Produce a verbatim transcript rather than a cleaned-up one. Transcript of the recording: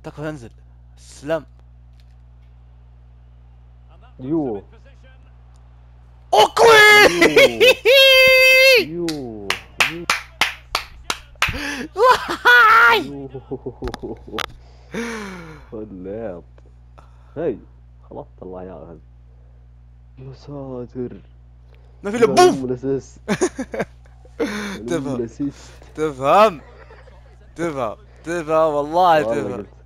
تكفى تنزل. سلام. يو اوكوي. يو يو يو اللعب هاي خلاص الله ياخذ. يا ساتر ما في لا لبوف. ام الاسيست. ام تفهم الاسيست. تفهم تفهم تفهم والله والله تفهم. قلت